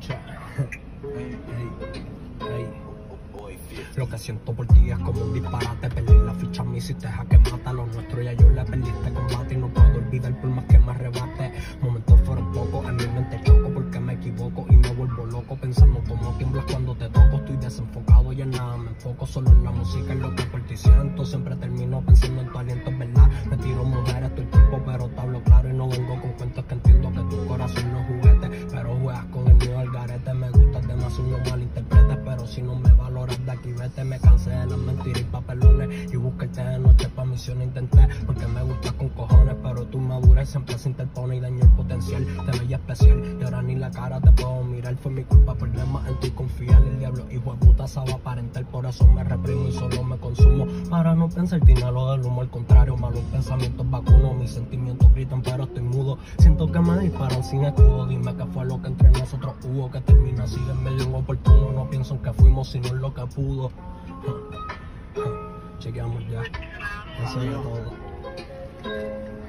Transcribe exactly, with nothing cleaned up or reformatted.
escucha. Ey, ey, ey. Lo que siento por ti es como un disparate. Perdí la ficha, me hiciste jaque mata. Lo nuestro ya yo le perdí este combate y no puedo olvidar por más que me arrebate. Momentos fueron pocos, en mi mente choco porque me equivoco y me vuelvo loco pensando como tiemblas cuando te toco. Estoy desenfocado y en nada me enfoco, solo en la música, es lo que por ti siento. Siempre termino pensando en tu aliento, es verdad. Me tiro mujeres todo el tiempo, pero te hablo claro y no vengo con cuentos que entiendo que tu corazón no es juguete, pero juegas con el mío al garete. Me gustas demasiado, no malinterpretes, pero si no me valoras de aquí vete. Me cansé de las mentiras y papelones y buscarte de noche pa' misión intenté, porque me gustas con cojones, pero tu madurez siempre se interpone y dañó el potencial. Te veía especial y ahora ni la cara te puedo mirar. Fue mi culpa perder más en ti y confiar. El diablo hijo de puta sabe aparentar, por eso me reprimo y solo me consumo para no pensar el dinero del humo. Al contrario, malos pensamientos vacuno, mis sentimientos gritan pero estoy mudo. Siento que me disparan sin escudo. Dime qué fue lo que entre nosotros hubo, que termina así en medio oportuno. No pienso en que fuimos sino en lo que pudo. Chequeamos ya, eso ya todo.